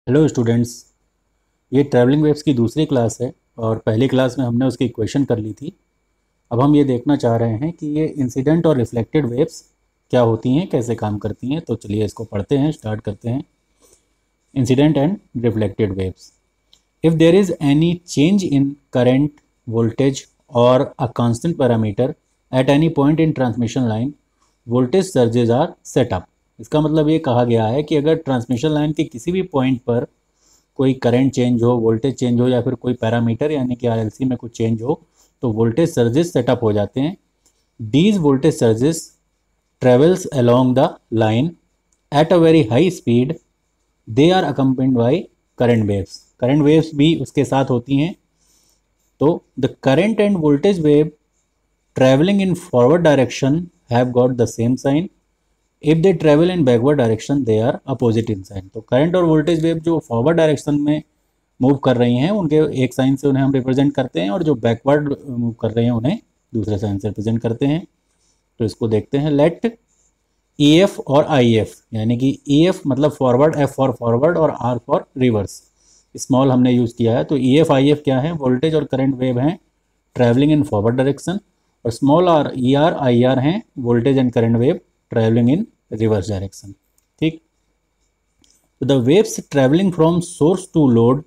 Hello students. ये travelling waves की दूसरी क्लास है और पहली क्लास में हमने उसकी इक्वेशन कर ली थी। अब हम ये देखना चाह रहे हैं कि ये इंसिडेंट और रिफ्लेक्टेड वेव्स क्या होती हैं, कैसे काम करती हैं। तो चलिए इसको पढ़ते हैं, स्टार्ट करते हैं। Incident and reflected waves. If there is any change in current, voltage और a constant parameter at any point in transmission line, voltage surges are set up. इसका मतलब ये कहा गया है कि अगर ट्रांसमिशन लाइन के किसी भी पॉइंट पर कोई करंट चेंज हो, वोल्टेज चेंज हो या फिर कोई पैरामीटर यानी कि आरएलसी में कुछ चेंज हो तो वोल्टेज सर्जेस सेटअप हो जाते हैं। These voltage surges travels along the line at a very high speed. They are accompanied by current waves. Current waves भी उसके साथ होती हैं। तो the current and voltage wave travelling in forward direction have got the same sign. If they travel in backward direction they are opposite in sign. तो current और voltage wave जो forward direction में मूव कर रही हैं उनके एक sign से उन्हें हम रिप्रेजेंट करते हैं, और जो बैकवर्ड मूव कर रहे हैं उन्हें दूसरे साइन से रिप्रेजेंट करते हैं। तो इसको देखते हैं। लेट ई एफ और आई एफ, यानी कि ई एफ मतलब फॉरवर्ड, एफ फॉर फॉरवर्ड और आर फॉर रिवर्स, स्मॉल हमने यूज़ किया है। तो ई एफ आई एफ क्या है? वोल्टेज और करंट वेव हैं ट्रैवलिंग इन फॉरवर्ड डायरेक्शन, और small R E R I R हैं voltage and current wave travelling in reverse direction. ठीक। तो the waves travelling from source to load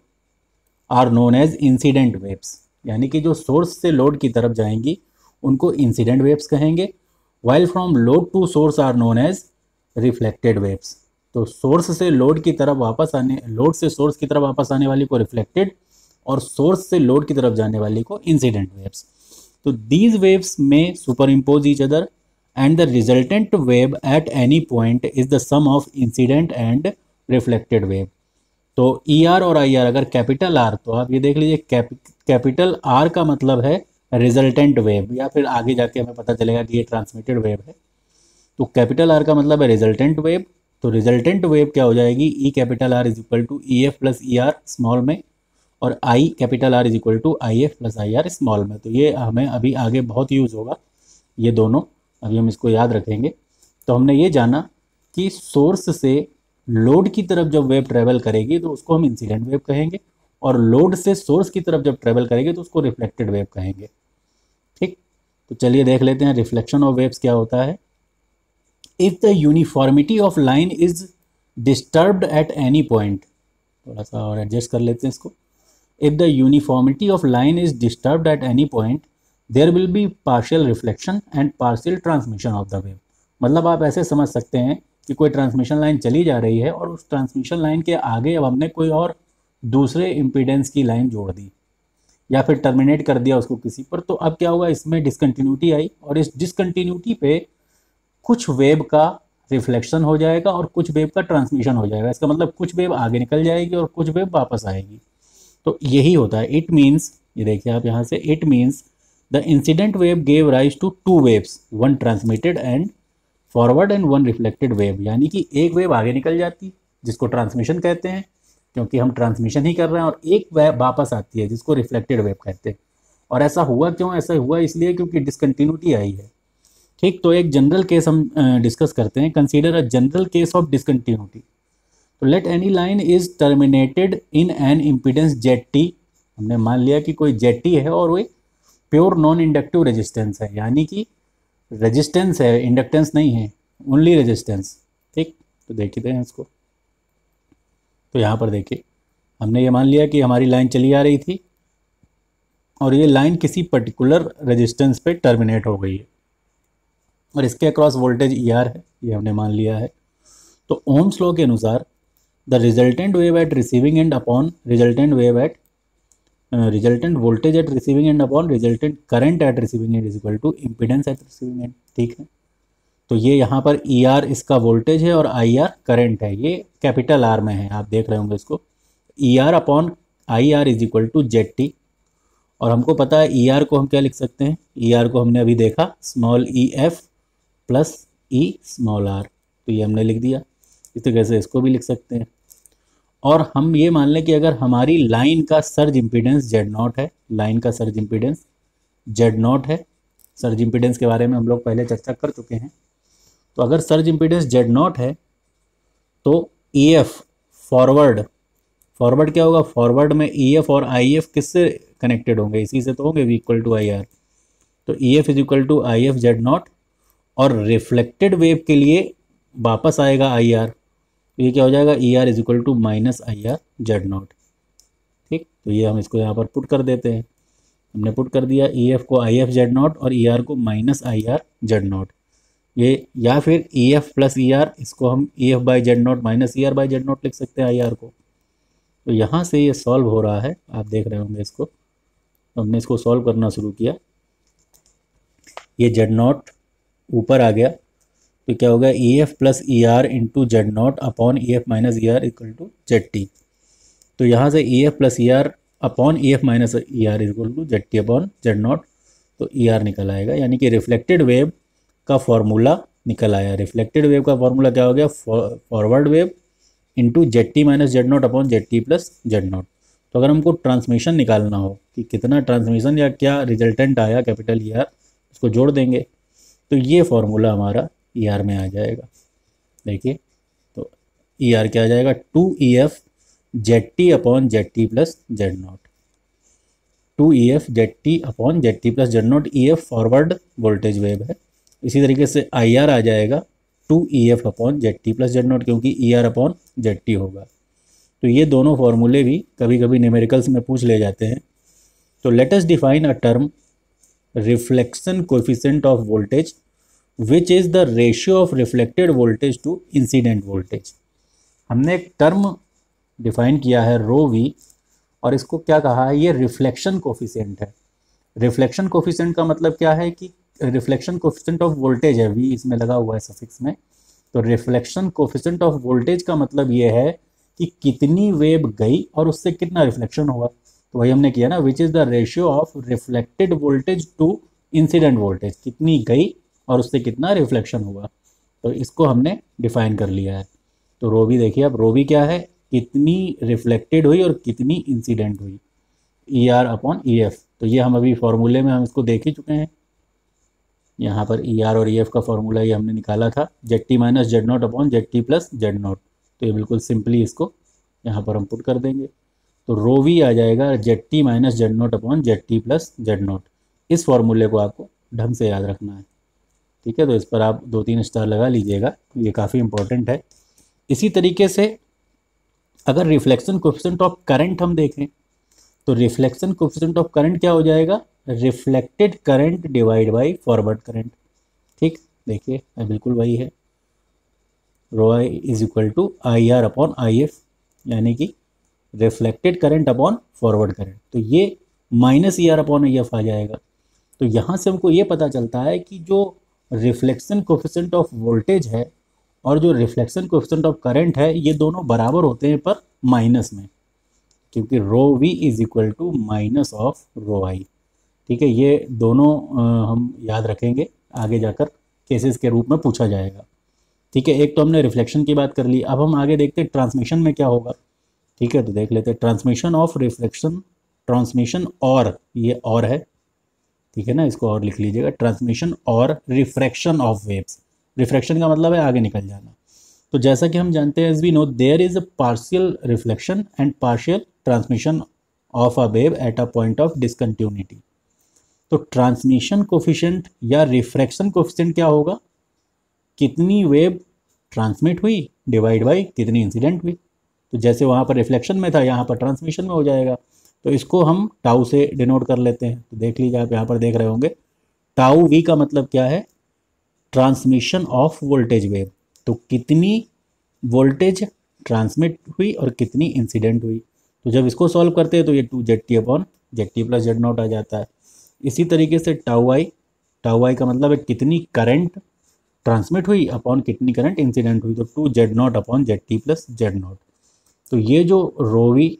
are known as incident waves, यानी कि जो source से load की तरफ जाएंगी उनको इंसिडेंट वेव्स कहेंगे। While from load to source are known as reflected waves. तो सोर्स से लोड की तरफ वापस आने, लोड से सोर्स की तरफ वापस आने वाली को रिफ्लेक्टेड, और सोर्स से लोड की तरफ जाने वाली को इंसिडेंट वेव्स। तो दीज वेव्स में superimpose each other and the resultant wave at any point is the sum of incident and reflected wave. तो ई आर और आई आर, अगर कैपिटल आर, तो आप ये देख लीजिए कैपिटल आर का मतलब है रिजल्टेंट वेव, या फिर आगे जाके हमें पता चलेगा कि ये ट्रांसमिटेड वेव है। तो कैपिटल आर का मतलब है रिजल्टेंट वेव। तो रिजल्टेंट वेव क्या हो जाएगी? E capital R is equal to E F plus E R small में, और I capital R is equal to I F plus I R small में। तो ये हमें अभी आगे बहुत यूज़ होगा ये दोनों, अभी हम इसको याद रखेंगे। तो हमने ये जाना कि सोर्स से लोड की तरफ जब वेव ट्रेवल करेगी तो उसको हम इंसिडेंट वेव कहेंगे, और लोड से सोर्स की तरफ जब ट्रेवल करेगी तो उसको रिफ्लेक्टेड वेव कहेंगे। ठीक। तो चलिए देख लेते हैं रिफ्लेक्शन ऑफ वेव्स क्या होता है। If the uniformity of line is disturbed at any point, थोड़ा सा और एडजस्ट कर लेते हैं इसको। If the uniformity of line is disturbed at any point there will be partial reflection and partial transmission of the wave. मतलब आप ऐसे समझ सकते हैं कि कोई ट्रांसमिशन लाइन चली जा रही है और उस ट्रांसमिशन लाइन के आगे अब हमने कोई और दूसरे इम्पीडेंस की लाइन जोड़ दी, या फिर टर्मिनेट कर दिया उसको किसी पर। तो अब क्या हुआ? इसमें डिसकंटिन्यूटी आई, और इस डिसकंटिन्यूटी पे कुछ वेव का रिफ्लेक्शन हो जाएगा और कुछ वेव का ट्रांसमिशन हो जाएगा। इसका मतलब कुछ वेव आगे निकल जाएगी और कुछ वेव वापस आएगी। तो यही होता है। इट मीन्स, ये देखिए आप यहाँ से, it means the incident wave gave rise to two waves, one transmitted and forward and one reflected wave. यानी कि एक वेव आगे निकल जाती जिसको ट्रांसमिशन कहते हैं, क्योंकि हम ट्रांसमिशन ही कर रहे हैं, और एक वेव वापस आती है जिसको रिफ्लेक्टेड वेव कहते हैं। और ऐसा हुआ क्यों? ऐसा हुआ इसलिए क्योंकि डिसकंटिन्यूटी आई है। ठीक। तो एक जनरल केस हम डिस्कस करते हैं। Consider a general case of discontinuity. तो let any line is terminated in an impedance Z T. हमने मान लिया कि कोई जेड टी है और वो प्योर नॉन इंडक्टिव रेजिस्टेंस है, यानी कि रेजिस्टेंस है, इंडक्टेंस नहीं है, ओनली रेजिस्टेंस। ठीक। तो देखते हैं इसको। तो यहाँ पर देखिए, हमने ये मान लिया कि हमारी लाइन चली आ रही थी और ये लाइन किसी पर्टिकुलर रेजिस्टेंस पे टर्मिनेट हो गई है, और इसके अक्रॉस वोल्टेज ई आर है, ये हमने मान लिया है। तो ओम्स लॉ के अनुसार the resultant wave at receiving end upon resultant wave at resultant voltage at receiving end upon resultant current at receiving end is equal to impedance at receiving end. ठीक है। तो ये यहाँ पर ई आर इसका voltage है और I are current है, ये कैपिटल आर में है, आप देख रहे होंगे इसको। E R upon I R is equal to Z T. और हमको पता है ई आर को हम क्या लिख सकते हैं? ई आर को हमने अभी देखा, small E F plus E small R. तो ये हमने लिख दिया। इस तरीके से इसको भी लिख सकते हैं। और हम ये मान लें कि अगर हमारी लाइन का सर्ज इम्पीडेंस जेड नॉट है, लाइन का सर्ज इम्पीडेंस जेड नॉट है। सर्ज इम्पीडेंस के बारे में हम लोग पहले चर्चा कर चुके हैं। तो अगर सर्ज इम्पीडेंस जेड नॉट है तो ई एफ फॉरवर्ड फॉरवर्ड क्या होगा, फॉरवर्ड में ई एफ और आई एफ किससे कनेक्टेड होंगे, इसी से तो होंगे, V equal to I R. तो E F is equal to I F Z not, और रिफ्लेक्टेड वेव के लिए वापस आएगा आई आर, तो ये क्या हो जाएगा, E R is equal to minus I R Z not. ठीक, तो ये हम इसको यहाँ पर पुट कर देते हैं। हमने पुट कर दिया ई एफ को आई एफ जेड नॉट और ई आर को minus I R Z naught. ये या फिर E F plus E R, इसको हम E F by Z naught minus E R by Z naught लिख सकते हैं आई आर को। तो यहाँ से ये सॉल्व हो रहा है, आप देख रहे होंगे इसको। तो हमने इसको सॉल्व करना शुरू किया, ये जेड नॉट ऊपर आ गया, तो क्या होगा, E F plus E R into Z naught upon E F minus E R equal to Z T. तो यहाँ से E F plus E R upon E F minus E R equal to Z T upon Z naught, तो E are निकल आएगा, यानी कि reflected wave का formula निकल आया। रिफ्लेक्टेड वेव का फॉर्मूला क्या हो गया, forward wave into Z T minus Z naught upon Z T plus Z naught. तो अगर हमको ट्रांसमिशन निकालना हो कि कितना ट्रांसमिशन या क्या रिजल्टेंट आया कैपिटल ई आर, उसको जोड़ देंगे, तो ये फॉर्मूला हमारा ई आर में आ जाएगा। देखिए, तो ई आर क्या आ जाएगा, two E F Z T upon Z T plus Z naught, two E F Z T upon Z T plus Z naught. E F forward voltage wave है। इसी तरीके से आई आर आ जाएगा two E F upon Z T plus Z naught, क्योंकि E R upon Z T होगा। तो ये दोनों फॉर्मूले भी कभी कभी न्यूमेरिकल्स में पूछ ले जाते हैं। तो let us define a term reflection coefficient of voltage which is the ratio of reflected voltage to incident voltage. हमने एक टर्म डिफाइन किया है रो वी, और इसको क्या कहा है, ये रिफ्लेक्शन कोफिशिएंट है। रिफ्लेक्शन कोफिशिएंट का मतलब क्या है कि रिफ्लेक्शन कोफिशिएंट ऑफ वोल्टेज है, वी इसमें लगा हुआ है सफिक्स में। तो रिफ्लेक्शन कोफिशिएंट ऑफ वोल्टेज का मतलब ये है कि कितनी वेव गई और उससे कितना रिफ्लेक्शन हुआ। तो वही हमने किया ना, which is the ratio of reflected voltage to incident voltage, कितनी गई और उससे कितना रिफ्लेक्शन हुआ। तो इसको हमने डिफाइन कर लिया है। तो रो बी देखिए, अब रो बी क्या है, कितनी रिफ्लेक्टेड हुई और कितनी इंसिडेंट हुई, E R upon E F. तो ये हम अभी फॉर्मूले में हम इसको देख ही चुके हैं। यहाँ पर ई आर और ई एफ का फॉर्मूला ये हमने निकाला था, Z T minus Z naught upon Z T plus Z naught. तो ये बिल्कुल सिंपली इसको यहाँ पर हम पुट कर देंगे। तो रो वी आ जाएगा Z T minus Z naught upon Z T plus Z naught. इस फॉर्मूले को आपको ढंग से याद रखना है, ठीक है। तो इस पर आप 2-3 स्टार लगा लीजिएगा, ये काफ़ी इंपॉर्टेंट है। इसी तरीके से अगर रिफ्लेक्शन कोएफिशिएंट ऑफ करंट हम देखें, तो रिफ्लेक्शन कोएफिशिएंट ऑफ करंट क्या हो जाएगा, reflected current divide by forward current. ठीक, देखिए बिल्कुल वही है, rho I is equal to I R upon I F, यानी कि reflected current upon forward current. तो ये minus E R upon I F आ जाएगा। तो यहाँ से हमको ये पता चलता है कि जो रिफ्लेक्शन कोएफिशिएंट ऑफ वोल्टेज है और जो रिफ्लेक्शन कोएफिशिएंट ऑफ करंट है, ये दोनों बराबर होते हैं पर माइनस में, क्योंकि rho V is equal to minus of rho I. ठीक है, ये दोनों हम याद रखेंगे, आगे जाकर केसेस के रूप में पूछा जाएगा। ठीक है, एक तो हमने रिफ्लेक्शन की बात कर ली, अब हम आगे देखते हैं ट्रांसमिशन में क्या होगा। ठीक है, तो देख लेते हैं ट्रांसमिशन ऑफ रिफ्लेक्शन, ट्रांसमिशन और, ये और है, ठीक है ना, इसको और लिख लीजिएगा, ट्रांसमिशन और रिफ्रैक्शन ऑफ वेव्स। रिफ्रैक्शन का मतलब है आगे निकल जाना। तो जैसा कि हम जानते हैं, as we know there is a partial reflection and partial transmission of a wave at a point of discontinuity. तो ट्रांसमिशन कोफिशिएंट या रिफ्रैक्शन कोफिशिएंट क्या होगा, कितनी वेव ट्रांसमिट हुई डिवाइड बाई कितनी इंसिडेंट हुई। तो जैसे वहाँ पर रिफ्लेक्शन में था, यहाँ पर ट्रांसमिशन में हो जाएगा। तो इसको हम टाउ से डिनोट कर लेते हैं। तो देख लीजिए, आप यहाँ पर देख रहे होंगे, टाउ वी का मतलब क्या है, ट्रांसमिशन ऑफ वोल्टेज वेव। तो कितनी वोल्टेज ट्रांसमिट हुई और कितनी इंसिडेंट हुई। तो जब इसको सॉल्व करते हैं तो ये 2 Z T upon Z T plus Z naught आ जाता है। इसी तरीके से टाउ आई का मतलब है कितनी करंट ट्रांसमिट हुई अपॉन कितनी करंट इंसिडेंट हुई। तो 2 Z naught upon Z T plus Z naught. तो ये जो rho V,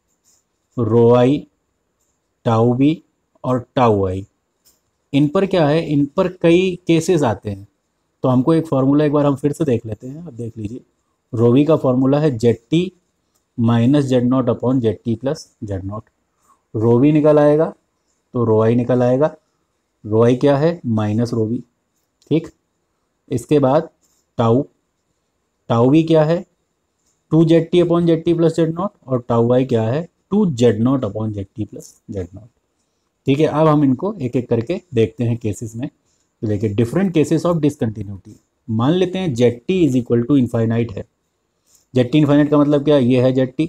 rho I, tau B और टाउ आई, इन पर क्या है, इन पर कई केसेस आते हैं। तो हमको एक फार्मूला एक बार हम फिर से देख लेते हैं। अब देख लीजिए, रो वी का फॉर्मूला है Z T minus Z naught upon Z T plus Z naught. Rho V निकल आएगा तो रो आई निकल आएगा। रो आई क्या है, माइनस रो वी। ठीक, इसके बाद टाउ, टाउ वी क्या है, two Z T upon Z T plus Z not, और टाउ वाई क्या है, two Z naught upon Z T plus Z not. ठीक है, अब हम इनको एक एक करके देखते हैं केसेस में। तो देखिए डिफरेंट केसेस ऑफ डिसकंटिन्यूटी। मान लेते हैं Z T is equal to infinite है। जेड टी इनफाइनाइट का मतलब क्या, ये है जेड टी,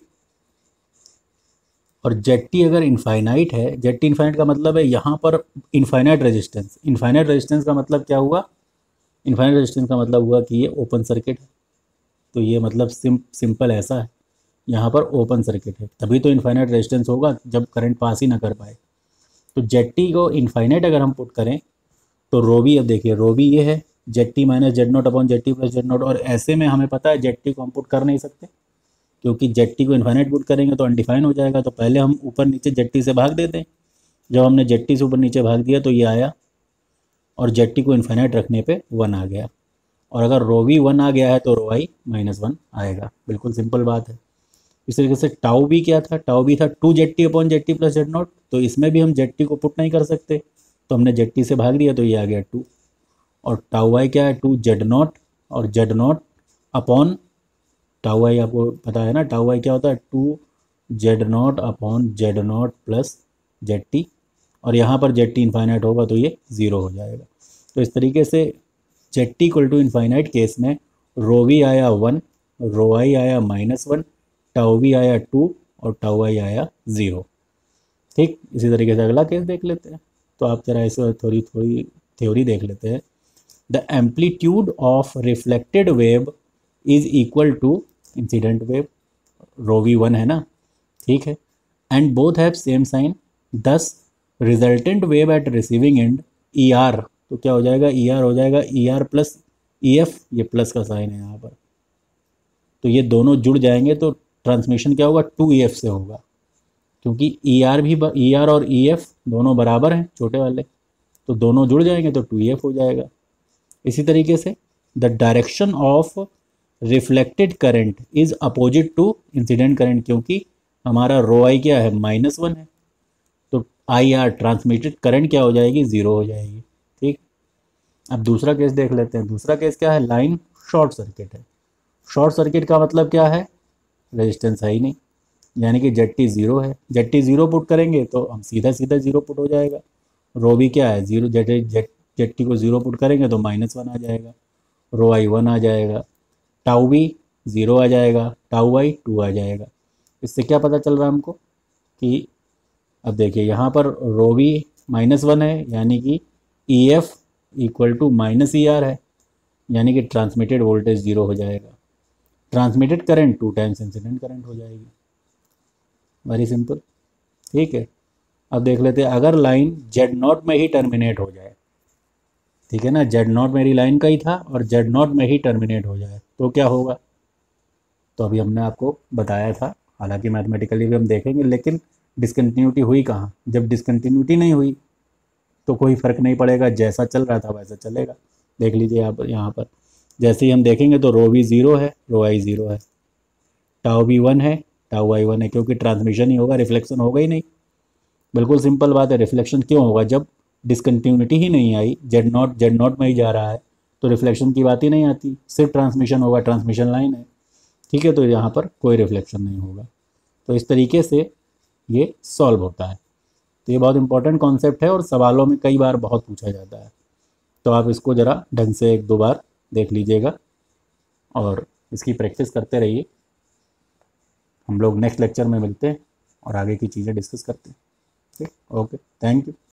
और जेड टी अगर इनफाइनाइट है, जेड टी इनफाइनाइट का मतलब है यहाँ पर इनफाइनाइट रेजिस्टेंस। इनफाइनाइट रेजिस्टेंस का मतलब क्या हुआ, इनफाइनाइट रेजिस्टेंस का मतलब हुआ कि ये ओपन सर्किट है। तो ये मतलब सिंपल ऐसा है, यहाँ पर ओपन सर्किट है, तभी तो इनफाइनाइट रेजिस्टेंस होगा जब करंट पास ही ना कर पाए। तो जेड टी को इनफाइनाइट अगर हम पुट करें तो रो बी, अब देखिए रो बी ये है Z T minus Z naught upon Z T plus Z not, और ऐसे में हमें पता है जेड टी को हम पुट कर नहीं सकते, क्योंकि जेड टी को इन्फाइनाइट पुट करेंगे तो अनडिफाइन हो जाएगा। तो पहले हम ऊपर नीचे जेड टी से भाग देते हैं। जब हमने जेड टी से ऊपर नीचे भाग दिया तो ये आया, और जेड टी को इन्फाइनाइट रखने पे वन आ गया, और अगर रो वी वन आ गया है तो रो आई माइनस वन आएगा। बिल्कुल सिंपल बात है। इस तरीके से टाउ बी क्या था, टाउ बी था two Z T upon Z T plus Z naught, तो इसमें भी हम जेड टी को पुट नहीं कर सकते, तो हमने जेड टी से भाग दिया तो ये आ गया टू। और टाउ वाई क्या है, टू जेड नॉट, और Z naught upon tau Y, आपको पता है ना टाउ वाई क्या होता है, two Z naught upon Z naught plus Z T, और यहाँ पर जेड टी इन्फाइनाइट होगा तो ये ज़ीरो हो जाएगा। तो इस तरीके से Z T equal to infinite case में रो वी आया वन, रो आई आया माइनस वन, टाउ वी आया टू, और टाउ आई आया ज़ीरो। ठीक, इसी तरीके से अगला केस देख लेते हैं। तो आप जरा ऐसे थोड़ी थोड़ी थ्योरी देख लेते हैं। The amplitude of reflected wave is equal to incident wave, rho V one है ना, ठीक है, and both have same sign, thus resultant wave at receiving end E R, तो क्या हो जाएगा, ई आर हो जाएगा E R plus E F, ये प्लस का साइन है यहाँ पर, तो ये दोनों जुड़ जाएंगे तो ट्रांसमिशन क्या होगा, टू ई एफ से होगा, क्योंकि ई आर भी, ई आर और ई एफ दोनों बराबर हैं छोटे वाले, तो दोनों जुड़ जाएंगे तो टू ई एफ हो जाएगा। इसी तरीके से the direction of reflected current is opposite to incident current, क्योंकि हमारा रो आई क्या है, माइनस वन है, तो आई आर ट्रांसमिटेड करंट क्या हो जाएगी, ज़ीरो हो जाएगी। ठीक, अब दूसरा केस देख लेते हैं। दूसरा केस क्या है, लाइन शॉर्ट सर्किट है। शॉर्ट सर्किट का मतलब क्या है, रेजिस्टेंस है ही नहीं, यानी कि जेड टी ज़ीरो है। जेड टी ज़ीरो पुट करेंगे तो हम सीधा सीधा ज़ीरो पुट हो जाएगा। रो भी क्या है, zero, Z Z Z T को ज़ीरो पुट करेंगे तो माइनस वन आ जाएगा, रो आई वन आ जाएगा, टाउ बी ज़ीरो आ जाएगा, टाउ आई टू आ जाएगा। इससे क्या पता चल रहा है हमको कि, अब देखिए यहाँ पर रो बी माइनस वन है, यानी कि E F equal to minus E R है, यानी कि ट्रांसमिटेड वोल्टेज ज़ीरो हो जाएगा, transmitted current two times incident current हो जाएगी। Very simple. ठीक है, अब देख लेते हैं अगर लाइन जेड नॉट में ही टर्मिनेट हो जाए, ठीक है ना, जेड नॉट मेरी लाइन का ही था और जेड नॉट में ही टर्मिनेट हो जाए तो क्या होगा। तो अभी हमने आपको बताया था, हालांकि मैथमेटिकली भी हम देखेंगे, लेकिन डिसकंटिन्यूटी हुई कहाँ, जब डिसकंटिन्यूटी नहीं हुई तो कोई फ़र्क नहीं पड़ेगा, जैसा चल रहा था वैसा चलेगा। देख लीजिए आप यहाँ पर, जैसे ही हम देखेंगे तो रो वी ज़ीरो है, रो आई ज़ीरो है, टाउ बी वन है, टाउ आई वन है, क्योंकि ट्रांसमिशन ही होगा, रिफ्लेक्शन होगा ही नहीं। बिल्कुल सिंपल बात है, रिफ्लेक्शन क्यों होगा, जब डिसकंटिन्यूटी ही नहीं आई, जेड नॉट में ही जा रहा है, तो रिफ्लेक्शन की बात ही नहीं आती, सिर्फ ट्रांसमिशन होगा, ट्रांसमिशन लाइन है। ठीक है, तो यहाँ पर कोई रिफ्लेक्शन नहीं होगा। तो इस तरीके से ये सॉल्व होता है। तो ये बहुत इंपॉर्टेंट कॉन्सेप्ट है और सवालों में कई बार बहुत पूछा जाता है, तो आप इसको ज़रा ढंग से एक दो बार देख लीजिएगा और इसकी प्रैक्टिस करते रहिए। हम लोग नेक्स्ट लेक्चर में मिलते हैं और आगे की चीज़ें डिस्कस करते हैं। ठीक, ओके, थैंक यू।